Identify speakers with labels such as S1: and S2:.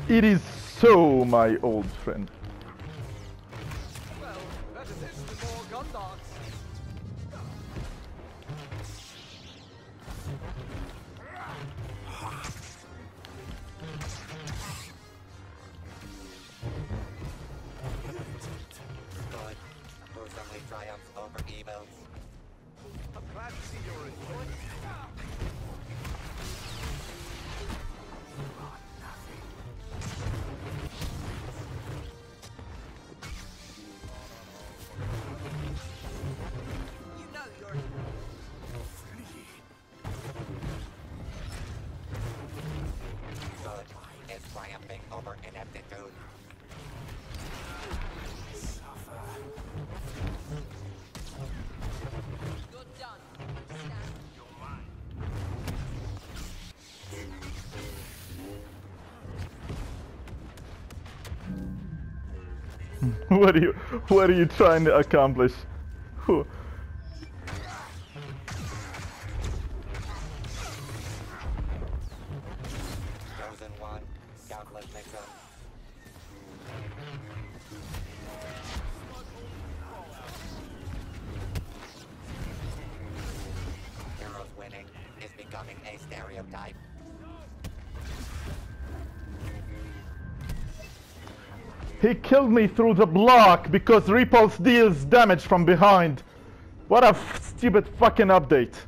S1: It is so my old friend.
S2: Well, better this than more gun dogs.
S3: Good. Who suddenly triumphs over evils.
S2: I'm glad to see you're enjoying it. You know you're
S3: Good is triumphing over ineptitude.
S4: Good done. Stand.
S1: What are you trying to accomplish? Who-
S3: Chosen one, countless victims. Heroes winning is becoming a stereotype.
S1: He killed me through the block because repulse deals damage from behind. What a stupid fucking update.